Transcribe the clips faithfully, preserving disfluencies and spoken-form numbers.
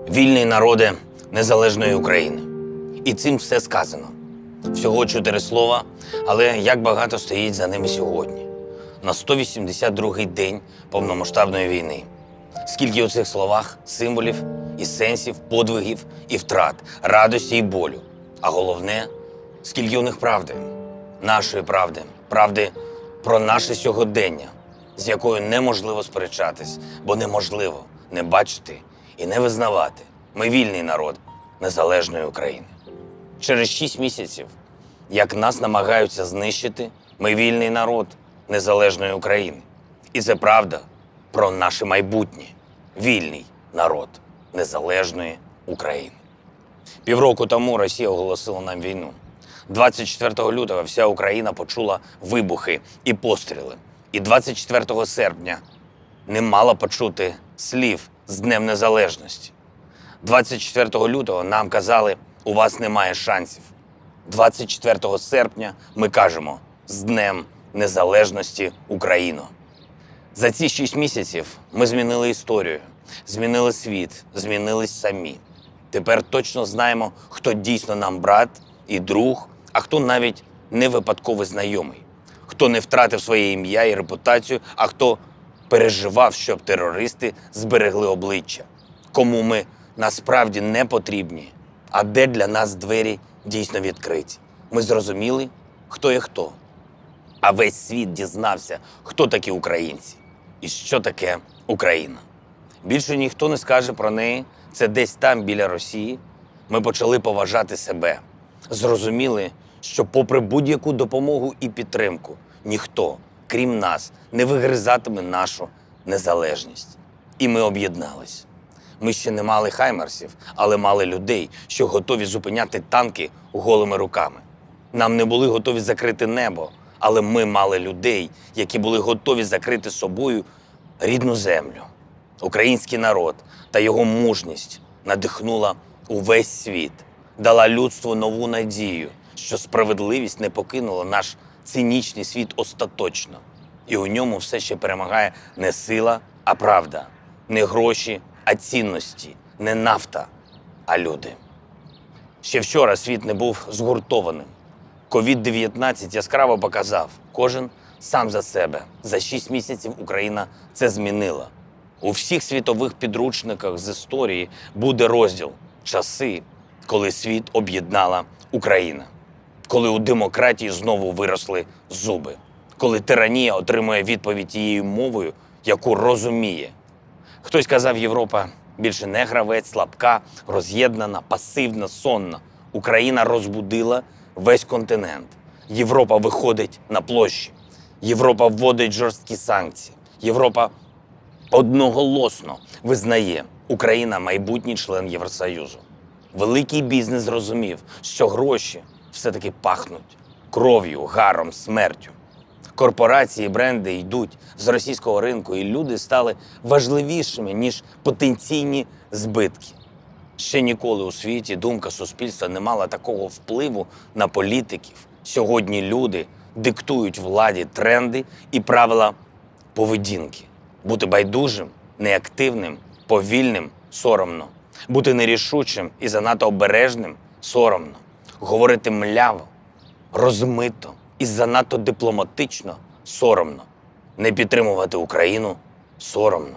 Вільний народе незалежної України. І цим все сказано. Всього чотири слова, але як багато стоїть за ними сьогодні. На сто вісімдесят другий день повномасштабної війни. Скільки у цих словах символів і сенсів, подвигів і втрат, радості і болю. А головне, скільки у них правди. Нашої правди. Правди про наше сьогодення, з якою неможливо сперечатись, бо неможливо не бачити і не визнавати. Ми вільний народ незалежної України. Через шість місяців, як нас намагаються знищити, ми вільний народ незалежної України. І це правда про наше майбутнє. Вільний народ незалежної України. Півроку тому Росія оголосила нам війну. двадцять четвертого лютого вся Україна почула вибухи і постріли. І двадцять четвертого серпня не мала почути слів з Днем Незалежності. двадцять четвертого лютого нам казали, у вас немає шансів. двадцять четвертого серпня ми кажемо, з Днем Незалежності Україно. За ці шість місяців ми змінили історію, змінили світ, змінились самі. Тепер точно знаємо, хто дійсно нам брат і друг, а хто навіть не випадковий знайомий. Хто не втратив своє ім'я і репутацію, а хто переживав, щоб терористи зберегли обличчя. Кому ми насправді не потрібні, а де для нас двері дійсно відкриті. Ми зрозуміли, хто є хто. А весь світ дізнався, хто такі українці і що таке Україна. Більше ніхто не скаже про неї, це десь там, біля Росії. Ми почали поважати себе. Зрозуміли, що попри будь-яку допомогу і підтримку, ніхто, крім нас, не вигризатиме нашу незалежність. І ми об'єднались. Ми ще не мали хаймерсів, але мали людей, що готові зупиняти танки голими руками. Нам не були готові закрити небо, але ми мали людей, які були готові закрити собою рідну землю. Український народ та його мужність надихнула увесь світ, дала людству нову надію, що справедливість не покинула наш цинічний світ остаточно. І у ньому все ще перемагає не сила, а правда, не гроші, а цінності, не нафта, а люди. Ще вчора світ не був згуртованим. ковід дев'ятнадцять яскраво показав, кожен сам за себе. За шість місяців Україна це змінила. У всіх світових підручниках з історії буде розділ «Часи, коли світ об'єднала Україна». Коли у демократії знову виросли зуби. Коли тиранія отримує відповідь тією мовою, яку розуміє. Хтось казав, Європа більше не гравець, слабка, роз'єднана, пасивна, сонна. Україна розбудила весь континент. Європа виходить на площі. Європа вводить жорсткі санкції. Європа одноголосно визнає, Україна – майбутній член Євросоюзу. Великий бізнес зрозумів, що гроші все-таки пахнуть кров'ю, гаром, смертю. Корпорації, бренди йдуть з російського ринку, і люди стали важливішими, ніж потенційні збитки. Ще ніколи у світі думка суспільства не мала такого впливу на політиків. Сьогодні люди диктують владі тренди і правила поведінки. Бути байдужим, неактивним, повільним – соромно. Бути нерішучим і занадто обережним – соромно. Говорити мляво, розмито і занадто дипломатично – соромно. Не підтримувати Україну – соромно.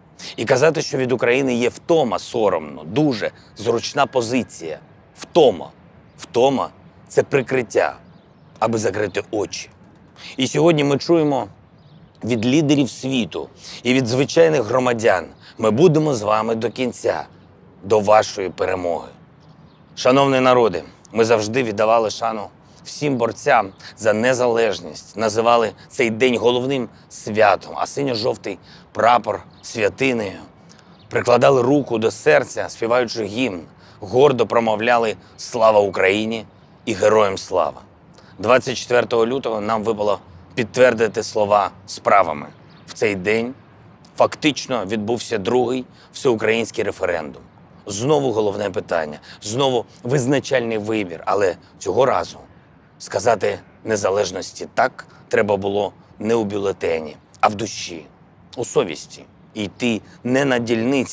І казати, що від України є втома – соромно. Дуже зручна позиція. Втома. Втома – це прикриття, аби закрити очі. І сьогодні ми чуємо від лідерів світу і від звичайних громадян: ми будемо з вами до кінця, до вашої перемоги. Шановний народе, ми завжди віддавали шану всім борцям за незалежність, називали цей день головним святом, а синьо-жовтий прапор святинею. Прикладали руку до серця, співаючи гімн, гордо промовляли «Слава Україні» і «Героям слава». двадцять четвертого лютого нам випало підтвердити слова справами. В цей день фактично відбувся другий всеукраїнський референдум. Знову головне питання, знову визначальний вибір, але цього разу сказати незалежності так треба було не у бюлетені, а в душі, у совісті. І йти не на дільниці,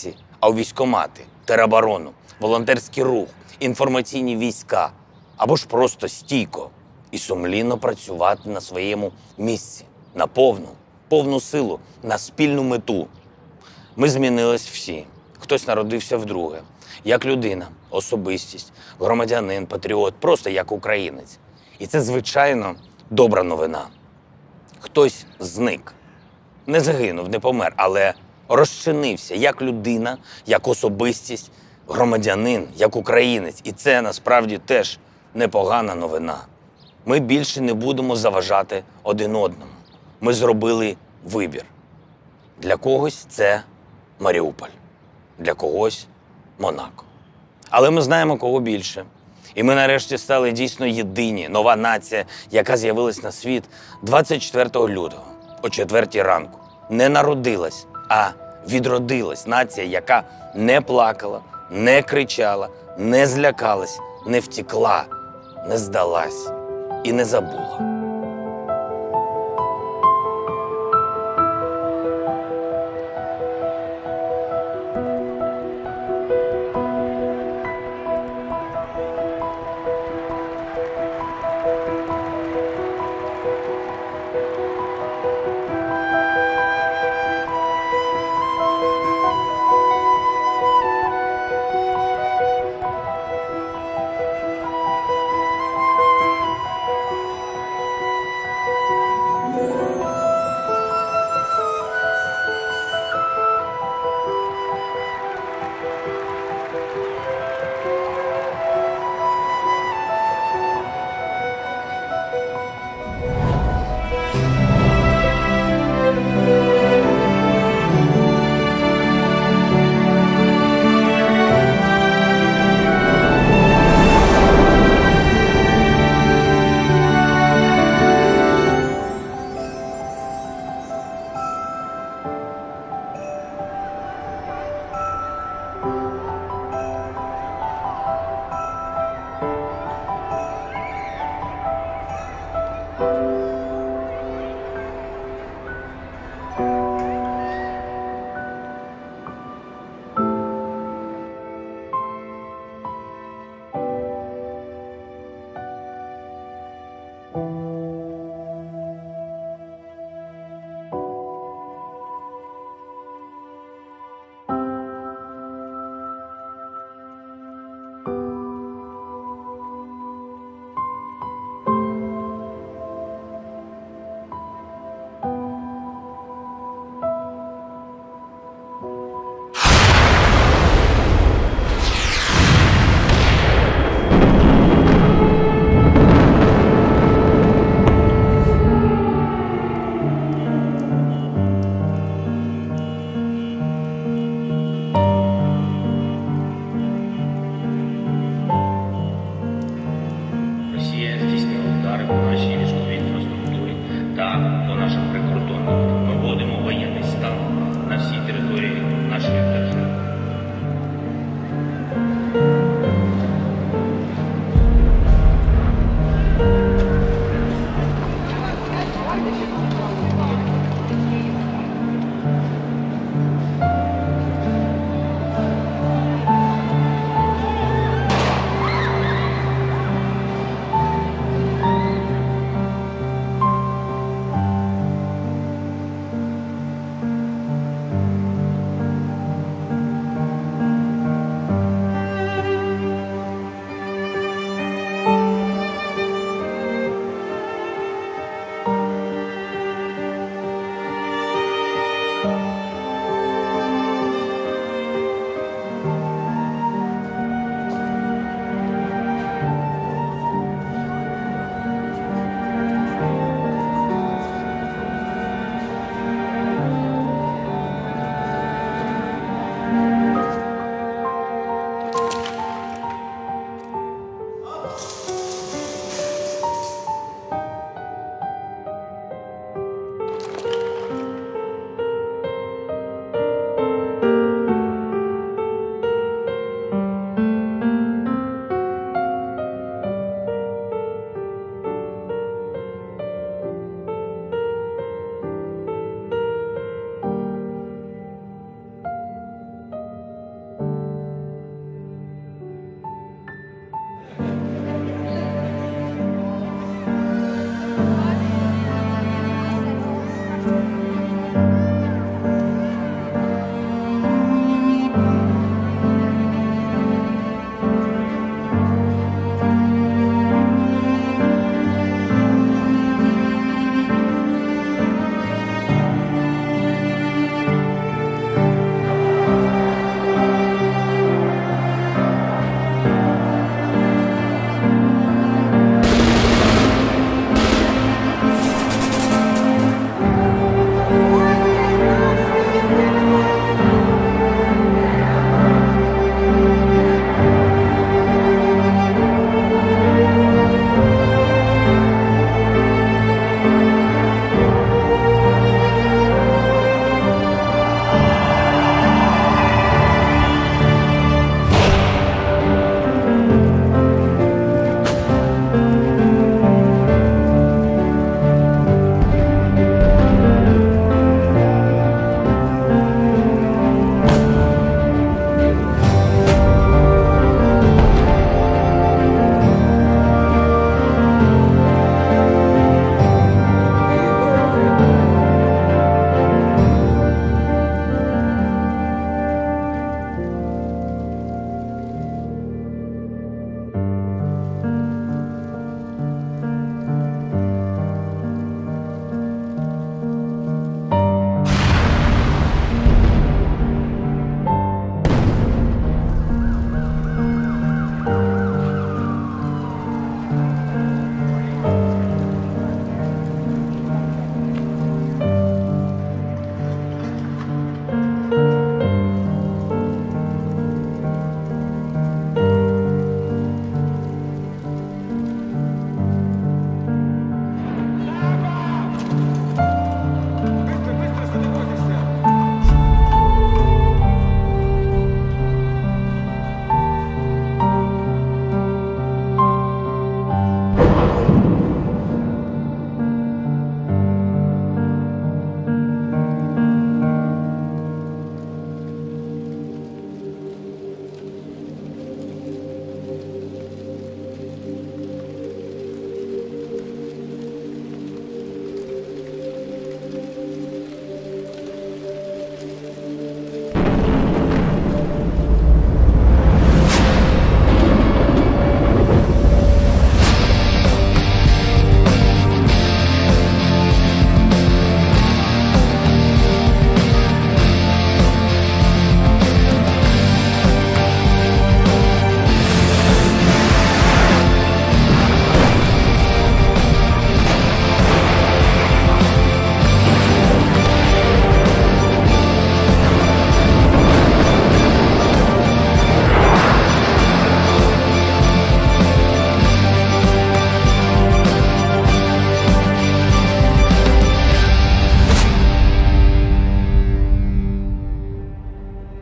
а у військкомати, тероборону, волонтерський рух, інформаційні війська або ж просто стійко і сумлінно працювати на своєму місці, на повну, повну силу, на спільну мету. Ми змінились всі. Хтось народився вдруге, як людина, особистість, громадянин, патріот, просто як українець. І це, звичайно, добра новина. Хтось зник. Не загинув, не помер, але розчинився як людина, як особистість, громадянин, як українець. І це насправді теж непогана новина. Ми більше не будемо заважати один одному. Ми зробили вибір. Для когось це Маріуполь, для когось Монако. Але ми знаємо, кого більше. І ми нарешті стали дійсно єдині, нова нація, яка з'явилась на світ двадцять четвертого лютого о четвертій ранку. Не народилась, а відродилась. Нація, яка не плакала, не кричала, не злякалась, не втекла, не здалась і не забула.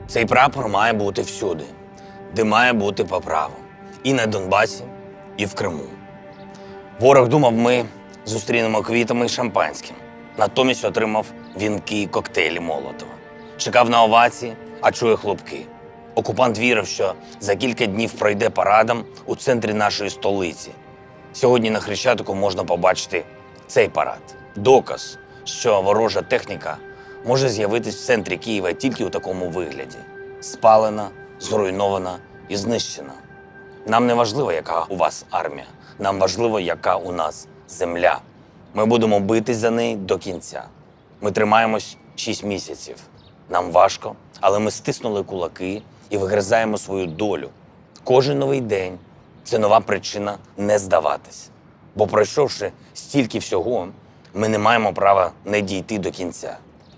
Цей прапор має бути всюди, де має бути по праву. І на Донбасі, і в Криму. Ворог думав, ми зустрінемо квітами і шампанським. Натомість отримав вінки і коктейлі Молотова. Чекав на овації, а чує хлопки. Окупант вірив, що за кілька днів пройде парадом у центрі нашої столиці. Сьогодні на Хрещатику можна побачити цей парад. Доказ, що ворожа техніка може з'явитись в центрі Києва тільки у такому вигляді. Спалена, зруйнована і знищена. Нам не важливо, яка у вас армія. Нам важливо, яка у нас земля. Ми будемо битись за неї до кінця. Ми тримаємось шість місяців. Нам важко, але ми стиснули кулаки і вигризаємо свою долю. Кожен новий день – це нова причина не здаватись. Бо пройшовши стільки всього, ми не маємо права не дійти до кінця.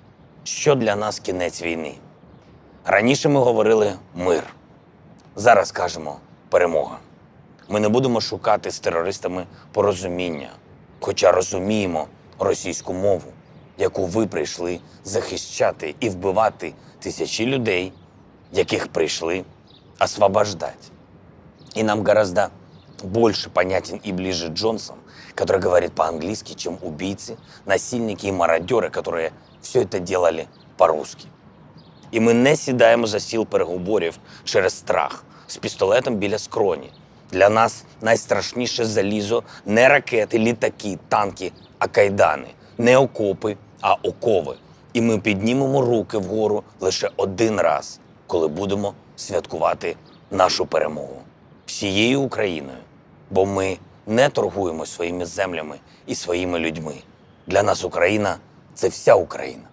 Що для нас кінець війни? Раніше ми говорили «мир». Зараз кажемо «перемога». Ми не будемо шукати з терористами порозуміння, хоча розуміємо російську мову, яку ви прийшли захищати і вбивати тисячі людей, яких пришли освобождать. И нам гораздо больше понятен и ближе Джонсон, который говорит по-английски, чем убийцы, насильники и мародеры, которые все это делали по-русски. І ми не сідаємо за стіл переговорів через страх, з пістолетом біля скроні. Для нас найстрашніше залізо не ракети, літаки, танки, а кайдани. Не окопи, а окови. І ми піднімемо руки вгору лише один раз, коли будемо святкувати нашу перемогу. Всією Україною. Бо ми не торгуємо своїми землями і своїми людьми. Для нас Україна – це вся Україна.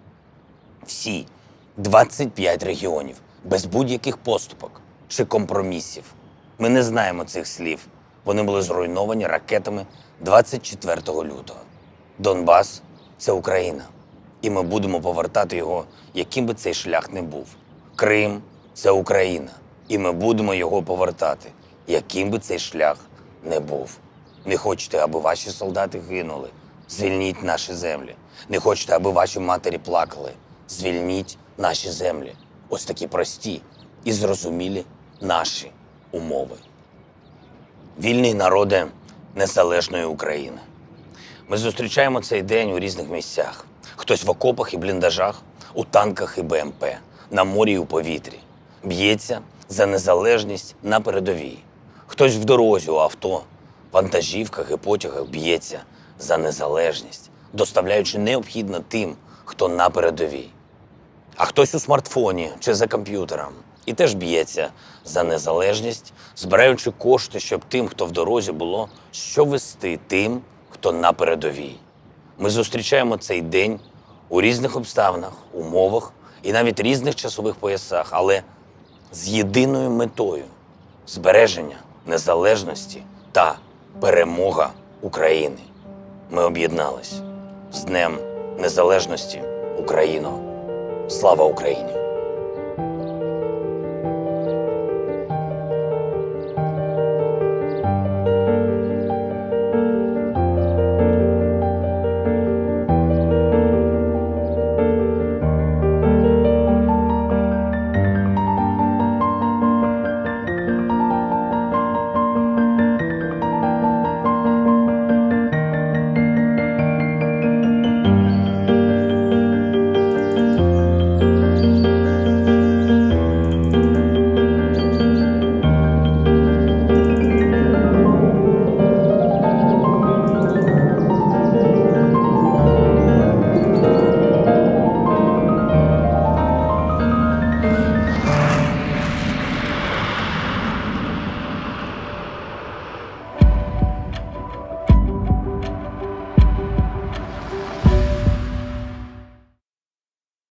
Всі двадцять п'ять регіонів, без будь-яких поступок чи компромісів. Ми не знаємо цих слів. Вони були зруйновані ракетами двадцять четвертого лютого. Донбас – це Україна. І ми будемо повертати його, яким би цей шлях не був. Крим – це Україна. І ми будемо його повертати, яким би цей шлях не був. Не хочете, аби ваші солдати гинули? Звільніть наші землі. Не хочете, аби ваші матері плакали? Звільніть наші землі. Ось такі прості і зрозумілі наші умови. Вільний народе незалежної України. Ми зустрічаємо цей день у різних місцях. Хтось в окопах і бліндажах, у танках і Б М П, на морі і у повітрі. Б'ється за незалежність на передовій. Хтось в дорозі у авто, вантажівках і потягах б'ється за незалежність, доставляючи необхідне тим, хто на передовій. А хтось у смартфоні чи за комп'ютером і теж б'ється за незалежність, збираючи кошти, щоб тим, хто в дорозі, було що вести тим, хто на передовій. Ми зустрічаємо цей день у різних обставинах, умовах і навіть різних часових поясах, але з єдиною метою – збереження незалежності та перемога України. Ми об'єднались. З Днем Незалежності, Україно! Слава Україні!